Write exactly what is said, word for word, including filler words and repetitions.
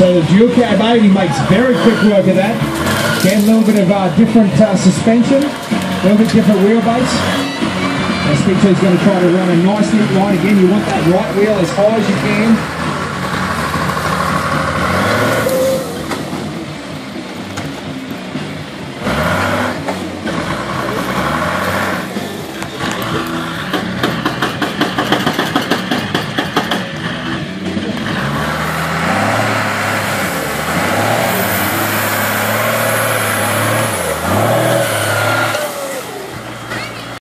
So the dual cab eighty makes very quick work of that. Again, a little bit of uh, different uh, suspension, a little bit different wheelbase. S P two is going to try to run a nice neat line again. You want that right wheel as high as you can.